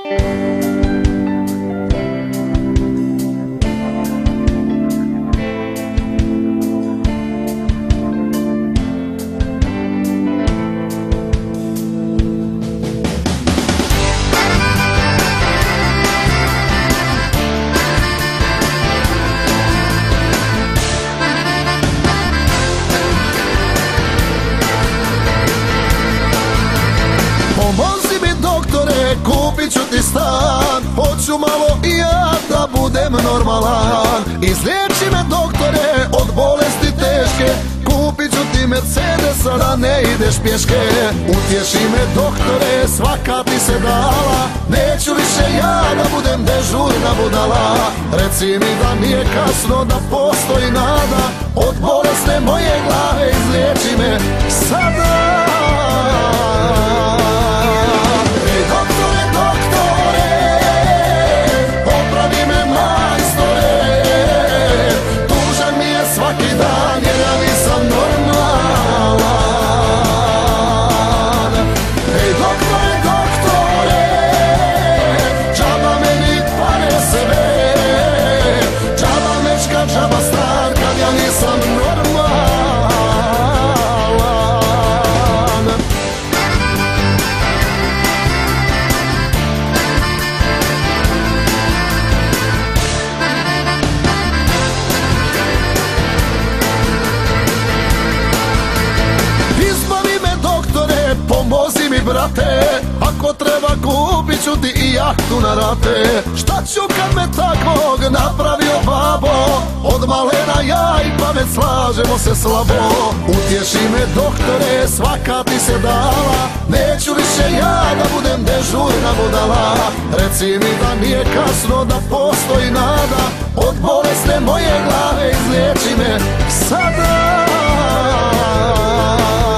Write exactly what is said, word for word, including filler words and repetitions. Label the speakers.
Speaker 1: Pomozi mi doktore, kupit ću ti stan, hoću malo i ja da budem normalan. Izliječi me doktore od bolesti teške, kupit ću ti Mercedesa da ne ideš pješke. Utješi me doktore, svaka ti se dala, neću više ja da budem dežurna budala. Reci mi da nije kasno, da postoji nada, od bolesne moje glave izliječi me sada. Pomozi mi brate, ako treba kupit ću ti i jahtu na rate. Šta ću kad me takvog napravio babo, od malena ja i pamet slažemo se slabo. Utješi me doktore, svaka ti se dala, neću više ja da budem dežurna budala. Reci mi da nije kasno, da postoji nada, od bolesne moje glave izliječi me sada.